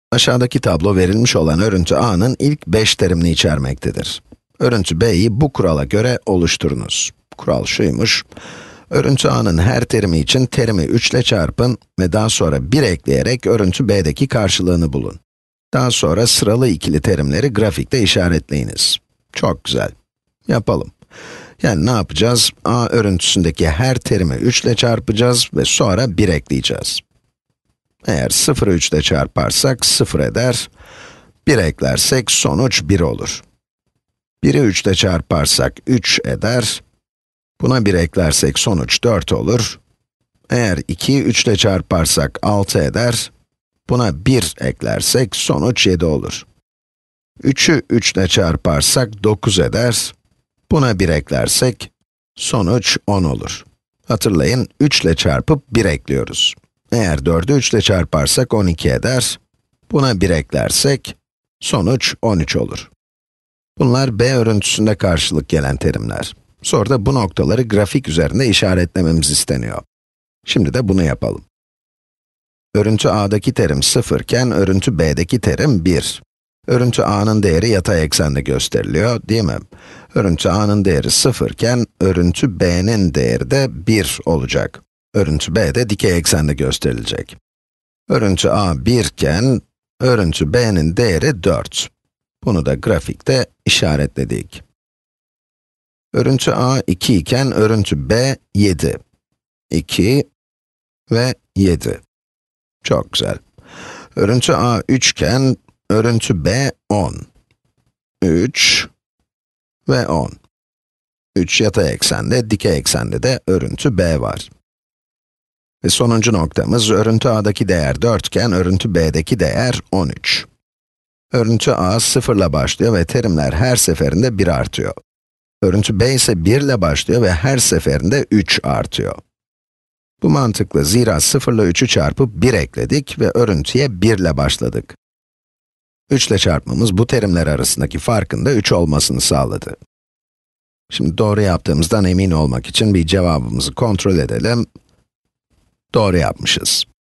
Aşağıdaki tablo verilmiş olan örüntü A'nın ilk 5 terimini içermektedir. Örüntü B'yi bu kurala göre oluşturunuz. Kural şuymuş: örüntü A'nın her terimi için terimi 3 ile çarpın ve daha sonra 1 ekleyerek örüntü B'deki karşılığını bulun. Daha sonra sıralı ikili terimleri grafikte işaretleyiniz. Çok güzel. Yapalım. Yani ne yapacağız? A örüntüsündeki her terimi 3 ile çarpacağız ve sonra 1 ekleyeceğiz. Eğer 0'ı 3 ile çarparsak 0 eder, 1 eklersek sonuç 1 olur. 1'i 3 ile çarparsak 3 eder, buna 1 eklersek sonuç 4 olur. Eğer 2'yi 3 ile çarparsak 6 eder, buna 1 eklersek sonuç 7 olur. 3'ü 3 ile çarparsak 9 eder, buna 1 eklersek sonuç 10 olur. Hatırlayın, 3 ile çarpıp 1 ekliyoruz. Eğer 4'ü 3 ile çarparsak 12 eder, buna 1 eklersek sonuç 13 olur. Bunlar B örüntüsünde karşılık gelen terimler. Sonra da bu noktaları grafik üzerinde işaretlememiz isteniyor. Şimdi de bunu yapalım. Örüntü A'daki terim 0 iken, örüntü B'deki terim 1. Örüntü A'nın değeri yatay eksende gösteriliyor, değil mi? Örüntü A'nın değeri 0 iken, örüntü B'nin değeri de 1 olacak. Örüntü B de dikey eksende gösterilecek. Örüntü A 1 iken, örüntü B'nin değeri 4. Bunu da grafikte işaretledik. Örüntü A 2 iken, örüntü B 7. 2 ve 7. Çok güzel. Örüntü A 3 iken, örüntü B 10. 3 ve 10. 3 yatay eksende, dikey eksende de örüntü B var. Ve sonuncu noktamız, örüntü A'daki değer 4 iken, örüntü B'deki değer 13. Örüntü A 0 ile başlıyor ve terimler her seferinde 1 artıyor. Örüntü B ise 1 ile başlıyor ve her seferinde 3 artıyor. Bu mantıklı, zira 0 ile 3'ü çarpıp 1 ekledik ve örüntüye 1 ile başladık. 3 ile çarpmamız bu terimler arasındaki farkın da 3 olmasını sağladı. Şimdi doğru yaptığımızdan emin olmak için bir cevabımızı kontrol edelim. Doğru yapmışız.